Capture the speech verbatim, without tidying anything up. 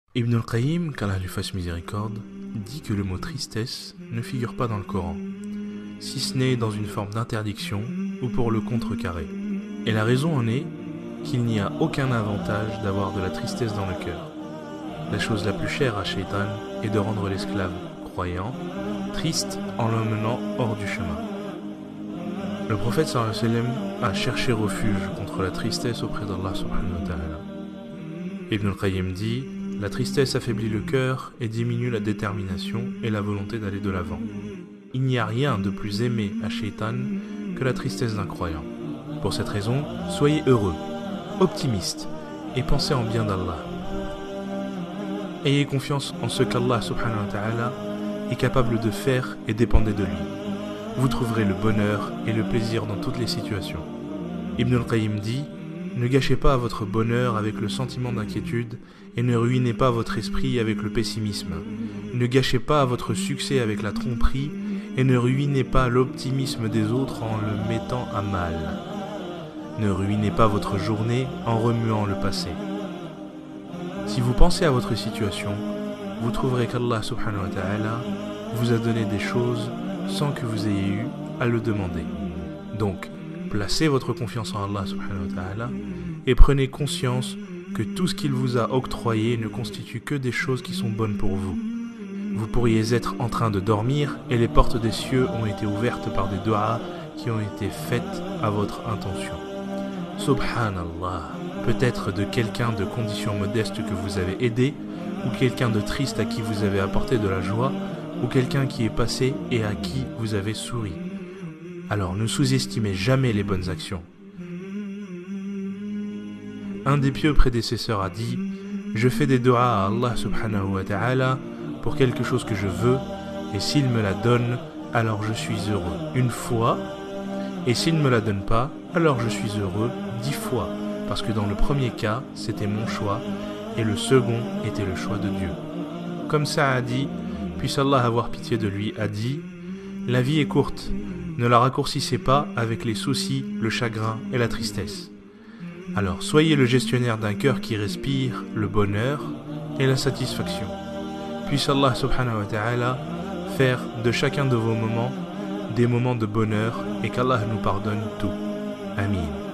Ibn al-Qayyim, qu'Allah lui fasse miséricorde, dit que le mot tristesse ne figure pas dans le Coran, si ce n'est dans une forme d'interdiction ou pour le contrecarrer. Et la raison en est qu'il n'y a aucun avantage d'avoir de la tristesse dans le cœur. La chose la plus chère à Shaitan est de rendre l'esclave croyant triste en l'emmenant hors du chemin. Le prophète sallallahu alayhi wa sallam a cherché refuge contre la tristesse auprès d'Allah subhanahu wa ta'ala. Ibn al-Qayyim dit: la tristesse affaiblit le cœur et diminue la détermination et la volonté d'aller de l'avant. Il n'y a rien de plus aimé à Shaitan que la tristesse d'un croyant. Pour cette raison, soyez heureux, optimistes et pensez en bien d'Allah. Ayez confiance en ce qu'Allah subhanahu wa ta'ala est capable de faire et dépendez de lui. Vous trouverez le bonheur et le plaisir dans toutes les situations. Ibn al-Qayyim dit: ne gâchez pas votre bonheur avec le sentiment d'inquiétude et ne ruinez pas votre esprit avec le pessimisme. Ne gâchez pas votre succès avec la tromperie et ne ruinez pas l'optimisme des autres en le mettant à mal. Ne ruinez pas votre journée en remuant le passé. Si vous pensez à votre situation, vous trouverez qu'Allah subhanahu wa ta'ala vous a donné des choses sans que vous ayez eu à le demander. Donc, placez votre confiance en Allah subhanahu wa ta'ala et prenez conscience que tout ce qu'il vous a octroyé ne constitue que des choses qui sont bonnes pour vous. Vous pourriez être en train de dormir et les portes des cieux ont été ouvertes par des doigts qui ont été faites à votre intention. Subhanallah, peut-être de quelqu'un de condition modeste que vous avez aidé, ou quelqu'un de triste à qui vous avez apporté de la joie, ou quelqu'un qui est passé et à qui vous avez souri. Alors ne sous-estimez jamais les bonnes actions. Un des pieux prédécesseurs a dit: je fais des doigts à Allah subhanahu wa ta'ala pour quelque chose que je veux, et s'il me la donne, alors je suis heureux une fois, et s'il ne me la donne pas, alors je suis heureux dix fois, parce que dans le premier cas, c'était mon choix, et le second était le choix de Dieu. Comme Saadi, puisse Allah avoir pitié de lui, a dit: la vie est courte, ne la raccourcissez pas avec les soucis, le chagrin et la tristesse. Alors soyez le gestionnaire d'un cœur qui respire le bonheur et la satisfaction. Puisse Allah subhanahu wa ta'ala faire de chacun de vos moments des moments de bonheur et qu'Allah nous pardonne tout. Amin.